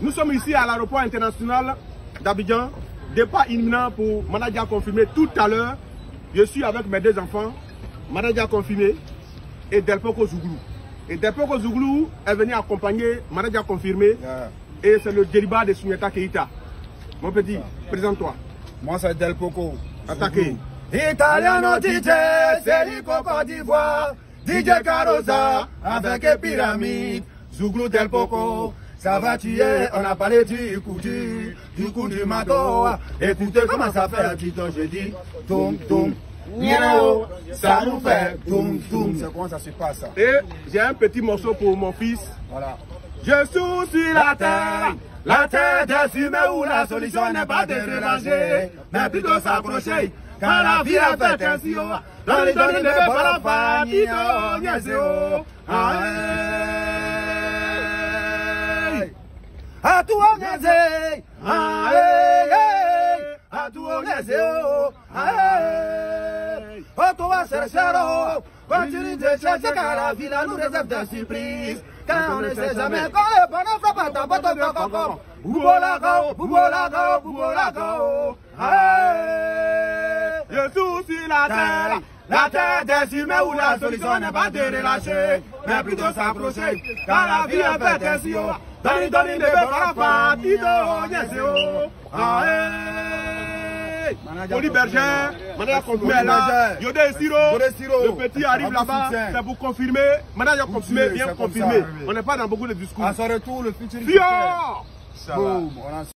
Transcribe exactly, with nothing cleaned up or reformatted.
Nous sommes ici à l'aéroport international d'Abidjan. Départ imminent pour Manadia confirmé tout à l'heure. Je suis avec mes deux enfants, Manadia confirmé et Delpoko Zouglou. Et Delpoko Zouglou est venu accompagner Manadia confirmé. Yeah. Et c'est le dérivat de Souniata Keita. Mon petit, yeah. Présente-toi. Moi c'est Delpoko. Attaqué. Italiano D J, c'est Côte d'Ivoire. D J Carosa avec Pyramide. Zouglou Delpoko. Ça va tuer, on a parlé du coup du, du coup du mato. Écoutez comment ça fait, dit je dis, toum toum, miaou, ça nous fait toum toum. C'est comment ça se passe. Et j'ai un petit morceau pour mon fils. Voilà. Je suis sur la terre, la terre des humains où la solution n'est pas de relancer, mais plutôt s'accrocher. Car la vie est faite ainsi, dans les données de pas la famille, à tout on est zé, à tout on est zé, oh, toi c'est cher, continue de chercher car la vie là nous réserve des surprises, car on ne sait jamais quand le bonheur frappe à ta porte de coco, boubolako, boubolako, boubolako, je suis sur la terre, la terre des humains où la solution n'est pas de relâcher, mais plutôt s'approcher, car la vie est faite ainsi. Dani dani ne be fara fa tito nyeseo aé Oli Berger, Manadia confirmé là, Yodé Siro, le petit arrive là-bas, c'est pour confirmer, Manadia confirmé, bien confirmé. On n'est pas dans beaucoup de discours. À son retour, le futur. Fior!